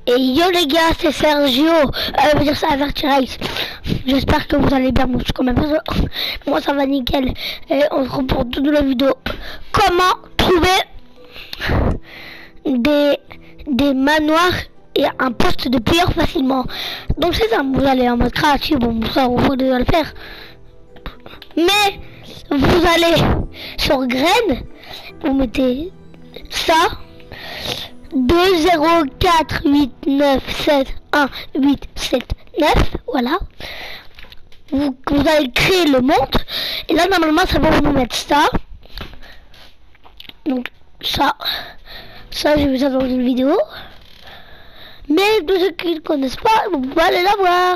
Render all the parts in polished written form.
Et yo les gars, c'est Sergio, je veux dire ça Avertirice. J'espère que vous allez bien, moi quand même, moi ça va nickel. Et on se retrouve pour toute la vidéo. Comment trouver des manoirs et un poste de pire facilement. Donc c'est ça, vous allez en mode créatif, bon ça vous devez le faire. Mais vous allez sur graines, vous mettez ça. 2 0 4 8 9 7 1 8 7 9, voilà. Vous allez créer le monde. Et là normalement ça va vous mettre ça. Donc ça j'ai vu ça dans une vidéo. Mais de ceux qui ne connaissent pas, vous pouvez aller la voir.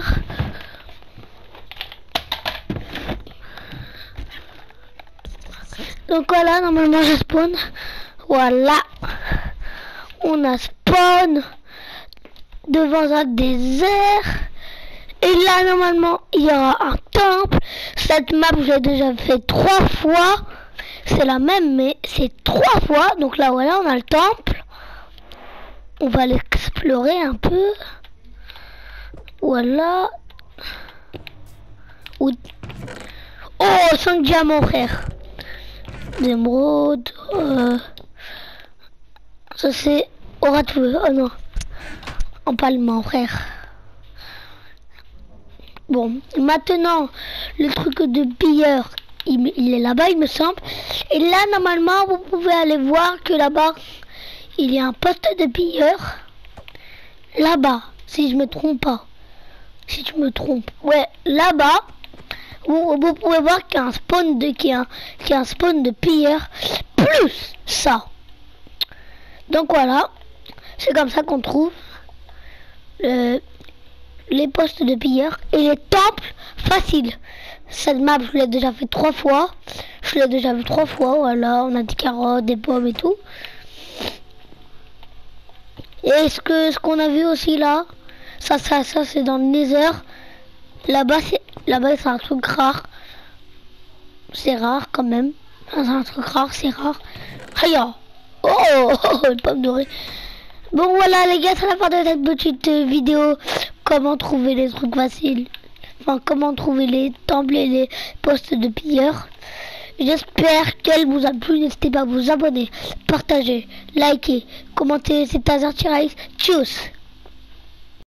Donc voilà, normalement je spawn. Voilà. On a spawn devant un désert. Et là, normalement, il y aura un temple. Cette map, je l'ai déjà fait 3 fois. C'est la même, mais c'est 3 fois. Donc là, voilà, on a le temple. On va l'explorer un peu. Voilà. Oh, 5 diamants, frère. D'émeraude. Ça, c'est... Orature. Oh non. Empalement, frère. Bon, maintenant, le truc de pilleur, il est là-bas, il me semble. Et là, normalement, vous pouvez aller voir que là-bas, il y a un poste de pilleur. Là-bas, si je me trompe pas. Si je me trompe. Ouais, là-bas, vous pouvez voir qu'il y a un spawn un spawn de pilleur. Plus ça. Donc voilà. C'est comme ça qu'on trouve les postes de pilleurs et les temples faciles. Cette map, je l'ai déjà fait 3 fois. Voilà, on a des carottes, des pommes et tout. Et ce qu'on a vu aussi là, ça c'est dans le Nether. Là-bas c'est un truc rare. C'est rare quand même. C'est un truc rare, c'est rare. Aïe. Une pomme dorée. Bon voilà les gars, c'est la fin de cette petite vidéo. Comment trouver les trucs faciles. Enfin, comment trouver les temples et les postes de pilleurs. J'espère qu'elle vous a plu. N'hésitez pas à vous abonner, partager, liker, commenter. C'est Avertirice. Tchuss.